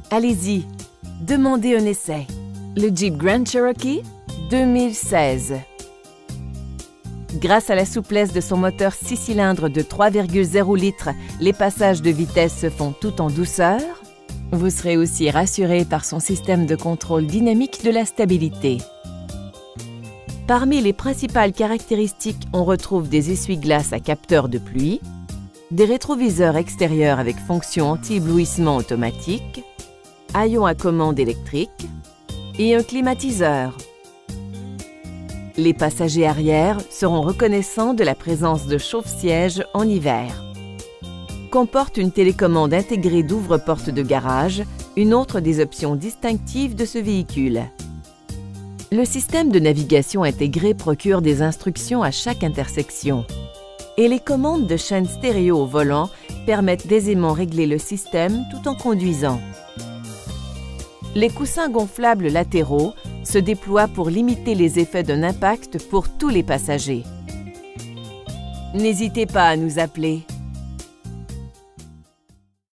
Allez-y, demandez un essai. Le Jeep Grand Cherokee 2016. Grâce à la souplesse de son moteur 6 cylindres de 3,0 litres, les passages de vitesse se font tout en douceur. Vous serez aussi rassuré par son système de contrôle dynamique de la stabilité. Parmi les principales caractéristiques, on retrouve des essuie-glaces à capteur de pluie, des rétroviseurs extérieurs avec fonction anti-éblouissement automatique, haillons à commande électrique et un climatiseur. Les passagers arrière seront reconnaissants de la présence de chauffe-siège en hiver. Comporte une télécommande intégrée d'ouvre-porte de garage, une autre des options distinctives de ce véhicule. Le système de navigation intégré procure des instructions à chaque intersection. Et les commandes de chaîne stéréo au volant permettent d'aisément régler le système tout en conduisant. Les coussins gonflables latéraux se déploient pour limiter les effets d'un impact pour tous les passagers. N'hésitez pas à nous appeler.